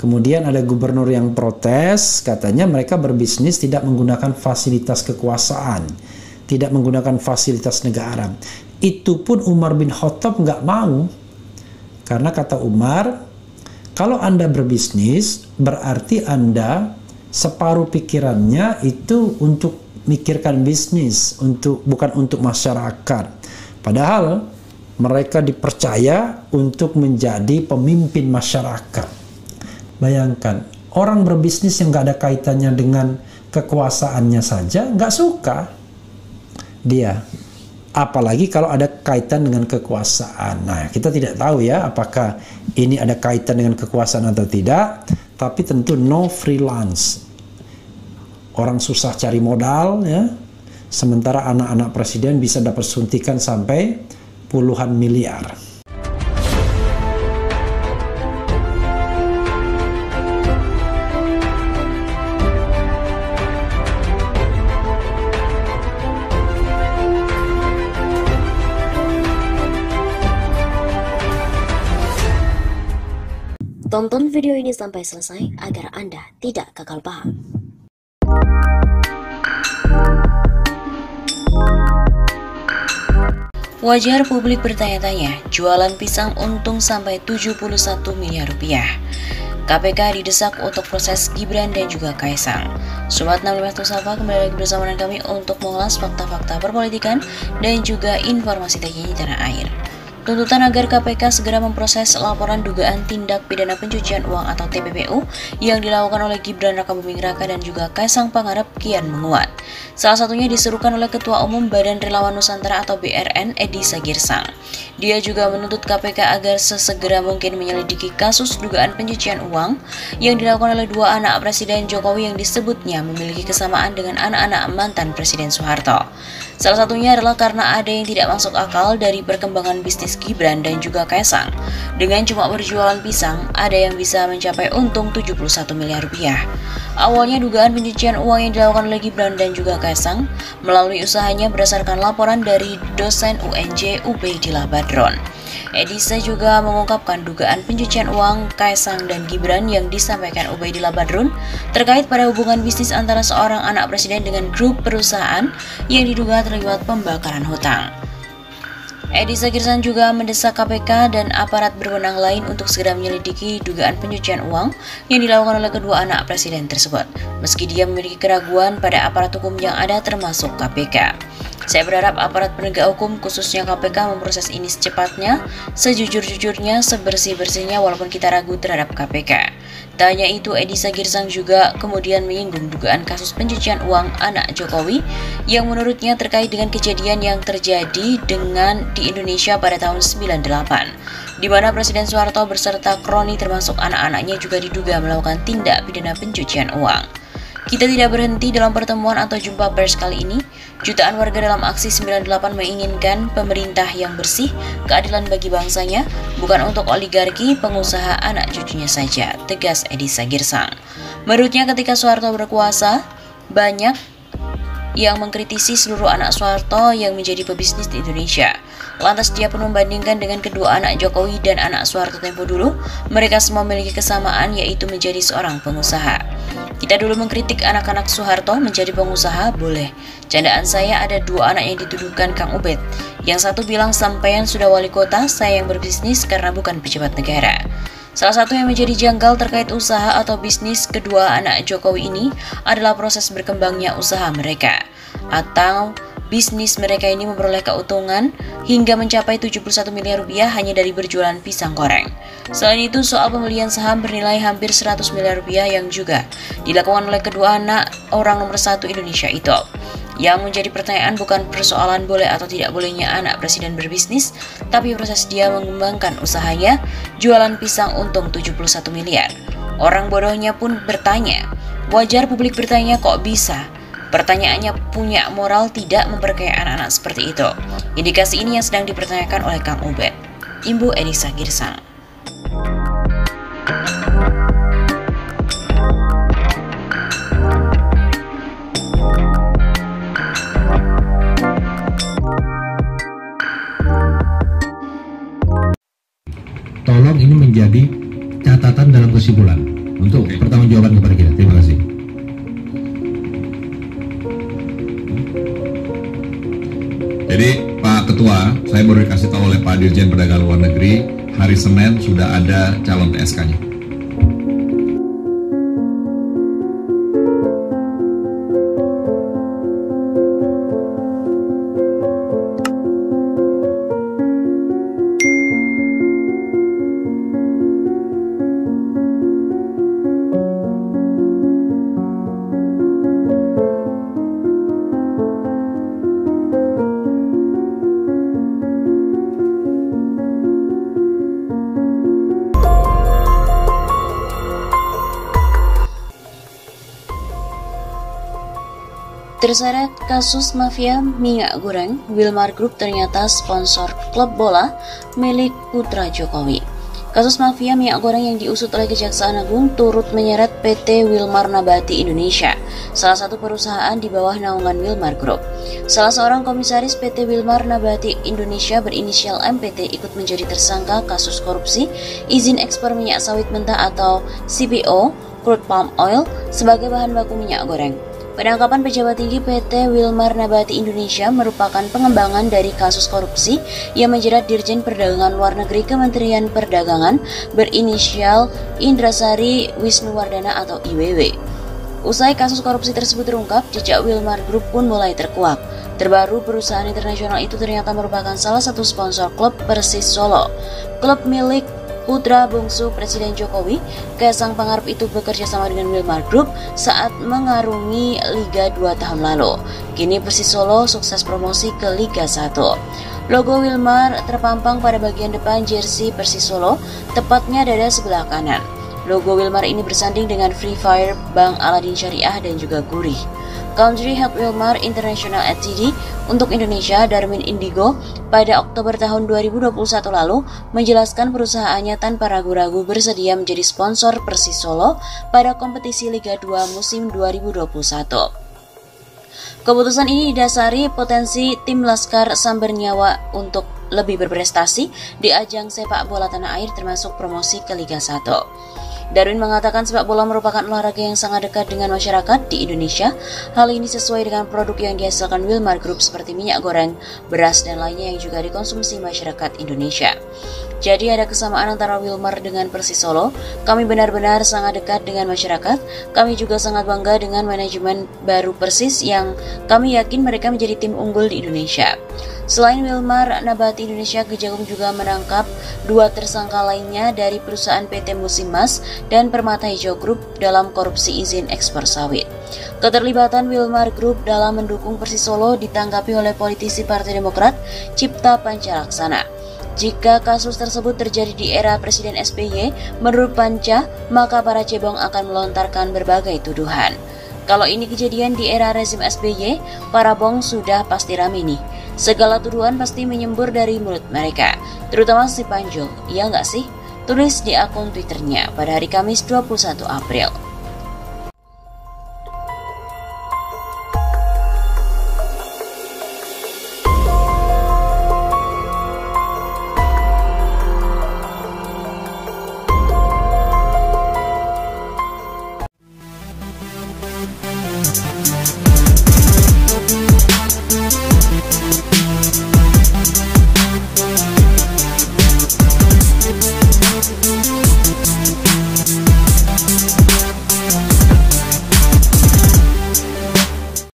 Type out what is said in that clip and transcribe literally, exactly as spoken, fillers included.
Kemudian ada gubernur yang protes, katanya mereka berbisnis tidak menggunakan fasilitas kekuasaan, tidak menggunakan fasilitas negara. Itu pun Umar bin Khattab nggak mau. Karena kata Umar, kalau Anda berbisnis, berarti Anda separuh pikirannya itu untuk mikirkan bisnis, untuk bukan untuk masyarakat. Padahal mereka dipercaya untuk menjadi pemimpin masyarakat. Bayangkan, orang berbisnis yang nggak ada kaitannya dengan kekuasaannya saja nggak suka dia. Apalagi kalau ada kaitan dengan kekuasaan. Nah, kita tidak tahu ya apakah ini ada kaitan dengan kekuasaan atau tidak. Tapi tentu no freelance. Orang susah cari modal ya. Sementara anak-anak presiden bisa dapat suntikan sampai puluhan miliar. Tonton video ini sampai selesai agar Anda tidak gagal paham. Wajar publik bertanya-tanya, jualan pisang untung sampai tujuh puluh satu miliar rupiah. K P K didesak untuk proses Gibran dan juga Kaisang. Sobat enam puluh lima Tusapa, kembali lagi bersama dengan kami untuk mengulas fakta-fakta perpolitikan dan juga informasi terkini tanah air. Tuntutan agar K P K segera memproses laporan dugaan tindak pidana pencucian uang atau T P P U yang dilakukan oleh Gibran Rakabuming Raka dan juga Kaisang Pangarep kian menguat. Salah satunya diserukan oleh Ketua Umum Badan Relawan Nusantara atau B R N, Edi Sagirsang. Dia juga menuntut K P K agar sesegera mungkin menyelidiki kasus dugaan pencucian uang yang dilakukan oleh dua anak Presiden Jokowi yang disebutnya memiliki kesamaan dengan anak-anak mantan Presiden Soeharto. Salah satunya adalah karena ada yang tidak masuk akal dari perkembangan bisnis Gibran dan juga Kaisang. Dengan cuma berjualan pisang, ada yang bisa mencapai untung tujuh puluh satu miliar rupiah. Awalnya dugaan pencucian uang yang dilakukan oleh Gibran dan juga Kaisang melalui usahanya berdasarkan laporan dari dosen U N J Ubaidillah Badron. Edisa juga mengungkapkan dugaan pencucian uang Kaisang dan Gibran yang disampaikan Ubaidillah Badrun terkait pada hubungan bisnis antara seorang anak presiden dengan grup perusahaan yang diduga terlibat pembakaran hutang. Edi Sagirsang juga mendesak K P K dan aparat berwenang lain untuk segera menyelidiki dugaan pencucian uang yang dilakukan oleh kedua anak presiden tersebut, meski dia memiliki keraguan pada aparat hukum yang ada termasuk K P K. Saya berharap aparat penegak hukum khususnya K P K memproses ini secepatnya, sejujur-jujurnya, sebersih-bersihnya walaupun kita ragu terhadap K P K. Tak hanya itu, Edi Sagirsang juga kemudian menyinggung dugaan kasus pencucian uang anak Jokowi yang menurutnya terkait dengan kejadian yang terjadi dengan di Indonesia pada tahun sembilan puluh delapan, di mana Presiden Soeharto beserta kroni termasuk anak-anaknya juga diduga melakukan tindak pidana pencucian uang. Kita tidak berhenti dalam pertemuan atau jumpa pers kali ini. Jutaan warga dalam aksi sembilan puluh delapan menginginkan pemerintah yang bersih, keadilan bagi bangsanya, bukan untuk oligarki, pengusaha, anak cucunya saja, tegas Edi Sagirsang. Menurutnya ketika Soeharto berkuasa, banyak yang mengkritisi seluruh anak Soeharto yang menjadi pebisnis di Indonesia. Lantas dia pun membandingkan dengan kedua anak Jokowi dan anak Soeharto tempo dulu, mereka semua memiliki kesamaan yaitu menjadi seorang pengusaha. Kita dulu mengkritik anak-anak Soeharto menjadi pengusaha, boleh. Candaan saya ada dua anak yang dituduhkan Kang Ubed. Yang satu bilang sampean sudah wali kota, saya yang berbisnis karena bukan pejabat negara. Salah satu yang menjadi janggal terkait usaha atau bisnis kedua anak Jokowi ini adalah proses berkembangnya usaha mereka. Atau bisnis mereka ini memperoleh keuntungan hingga mencapai tujuh puluh satu miliar rupiah hanya dari berjualan pisang goreng. Selain itu, soal pembelian saham bernilai hampir seratus miliar rupiah yang juga dilakukan oleh kedua anak orang nomor satu Indonesia itu. Yang menjadi pertanyaan bukan persoalan boleh atau tidak bolehnya anak presiden berbisnis, tapi proses dia mengembangkan usahanya, jualan pisang untung tujuh puluh satu miliar. Orang bodohnya pun bertanya, wajar publik bertanya kok bisa? Pertanyaannya punya moral tidak memperkaya anak-anak seperti itu. Indikasi ini yang sedang dipertanyakan oleh Kang Ubed. Ibu Edi Sagirsang. Tolong ini menjadi catatan dalam kesimpulan. untuk pertanggungjawaban kepada kita. Terima kasih. Jadi Pak Ketua, saya baru dikasih tahu oleh Pak Dirjen Perdagangan Luar Negeri, hari Senin sudah ada calon T S K-nya. Terseret kasus mafia minyak goreng, Wilmar Group ternyata sponsor klub bola milik putra Jokowi. Kasus mafia minyak goreng yang diusut oleh Kejaksaan Agung turut menyeret P T Wilmar Nabati Indonesia, salah satu perusahaan di bawah naungan Wilmar Group. Salah seorang komisaris P T Wilmar Nabati Indonesia berinisial M P T ikut menjadi tersangka kasus korupsi izin ekspor minyak sawit mentah atau C P O, crude palm oil, sebagai bahan baku minyak goreng. Penangkapan pejabat tinggi P T Wilmar Nabati Indonesia merupakan pengembangan dari kasus korupsi yang menjerat Dirjen Perdagangan Luar Negeri Kementerian Perdagangan berinisial Indrasari Wisnuwardana atau I W W. Usai kasus korupsi tersebut terungkap, jejak Wilmar Group pun mulai terkuak. Terbaru, perusahaan internasional itu ternyata merupakan salah satu sponsor klub Persis Solo, klub milik putra bungsu Presiden Jokowi. Kaisang Pangarep itu bekerja sama dengan Wilmar Group saat mengarungi Liga dua tahun lalu. Kini Persis Solo sukses promosi ke Liga satu. Logo Wilmar terpampang pada bagian depan jersey Persis Solo, tepatnya dada sebelah kanan. Logo Wilmar ini bersanding dengan Free Fire, Bank Aladin Syariah, dan juga Gurih. Country Head Wilmar International Ltd untuk Indonesia, Darmin Indigo, pada Oktober tahun dua ribu dua puluh satu lalu menjelaskan perusahaannya tanpa ragu-ragu bersedia menjadi sponsor Persis Solo pada kompetisi Liga dua musim dua ribu dua puluh satu. Keputusan ini didasari potensi tim Laskar Sambar Nyawa untuk lebih berprestasi di ajang sepak bola tanah air termasuk promosi ke Liga satu. Darwin mengatakan sepak bola merupakan olahraga yang sangat dekat dengan masyarakat di Indonesia. Hal ini sesuai dengan produk yang dihasilkan Wilmar Group seperti minyak goreng, beras, dan lainnya yang juga dikonsumsi masyarakat Indonesia. Jadi ada kesamaan antara Wilmar dengan Persis Solo. Kami benar-benar sangat dekat dengan masyarakat. Kami juga sangat bangga dengan manajemen baru Persis yang kami yakin mereka menjadi tim unggul di Indonesia. Selain Wilmar Nabati Indonesia, Kejagung juga menangkap dua tersangka lainnya dari perusahaan P T Musimas dan Permata Hijau Group dalam korupsi izin ekspor sawit. Keterlibatan Wilmar Group dalam mendukung Persis Solo ditanggapi oleh politisi Partai Demokrat Cipta Pancalaksana. Jika kasus tersebut terjadi di era Presiden S B Y, menurut Panca, maka para cebong akan melontarkan berbagai tuduhan. Kalau ini kejadian di era rezim S B Y, para bong sudah pasti rame nih. Segala tuduhan pasti menyembur dari mulut mereka, terutama si Panjul, iya nggak sih? Tulis di akun Twitternya pada hari Kamis dua puluh satu April.